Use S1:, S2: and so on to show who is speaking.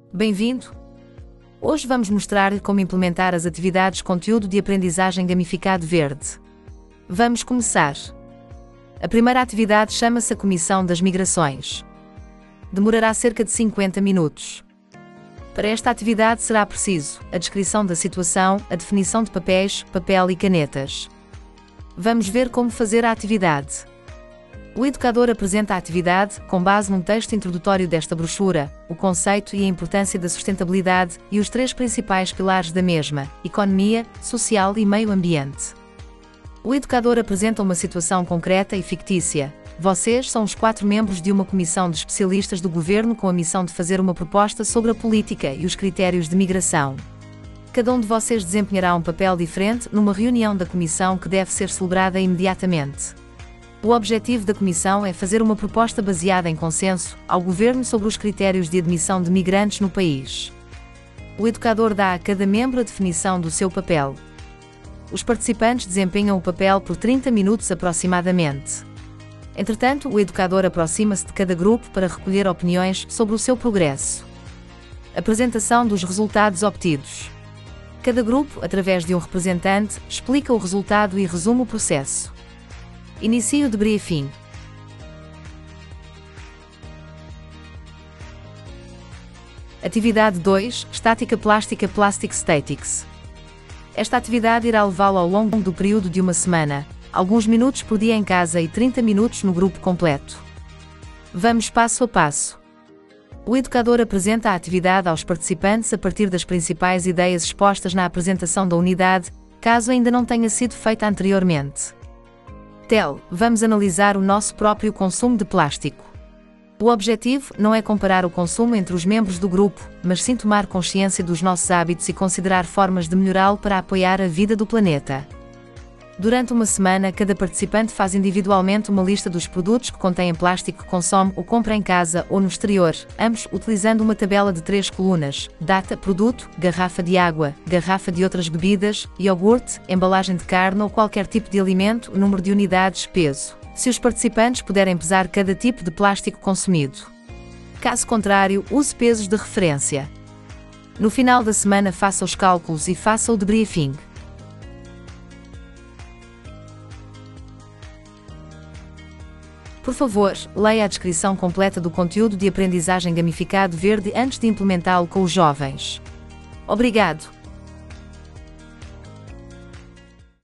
S1: Bem-vindo! Hoje vamos mostrar como implementar as atividades conteúdo de aprendizagem gamificado verde. Vamos começar. A primeira atividade chama-se a Comissão das Migrações. Demorará cerca de 50 minutos. Para esta atividade será preciso a descrição da situação, a definição de papéis, papel e canetas. Vamos ver como fazer a atividade. O educador apresenta a atividade, com base num texto introdutório desta brochura, o conceito e a importância da sustentabilidade e os três principais pilares da mesma: economia, social e meio ambiente. O educador apresenta uma situação concreta e fictícia. Vocês são os 4 membros de uma comissão de especialistas do governo com a missão de fazer uma proposta sobre a política e os critérios de migração. Cada um de vocês desempenhará um papel diferente numa reunião da comissão que deve ser celebrada imediatamente. O objetivo da comissão é fazer uma proposta baseada em consenso ao governo sobre os critérios de admissão de migrantes no país. O educador dá a cada membro a definição do seu papel. Os participantes desempenham o papel por 30 minutos aproximadamente. Entretanto, o educador aproxima-se de cada grupo para recolher opiniões sobre o seu progresso. Apresentação dos resultados obtidos. Cada grupo, através de um representante, explica o resultado e resume o processo. Inicio de briefing. Atividade 2, Estática Plástica Plastic Statics. Esta atividade irá levá-lo ao longo do período de uma semana, alguns minutos por dia em casa e 30 minutos no grupo completo. Vamos passo a passo. O educador apresenta a atividade aos participantes a partir das principais ideias expostas na apresentação da unidade, caso ainda não tenha sido feita anteriormente. Vamos analisar o nosso próprio consumo de plástico. O objetivo não é comparar o consumo entre os membros do grupo, mas sim tomar consciência dos nossos hábitos e considerar formas de melhorá-lo para apoiar a vida do planeta. Durante uma semana, cada participante faz individualmente uma lista dos produtos que contêm plástico que consome ou compra em casa ou no exterior, ambos utilizando uma tabela de 3 colunas: data, produto, garrafa de água, garrafa de outras bebidas, iogurte, embalagem de carne ou qualquer tipo de alimento, número de unidades, peso. Se os participantes puderem pesar cada tipo de plástico consumido. Caso contrário, use pesos de referência. No final da semana, faça os cálculos e faça o debriefing. Por favor, leia a descrição completa do conteúdo de aprendizagem gamificado verde antes de implementá-lo com os jovens. Obrigado!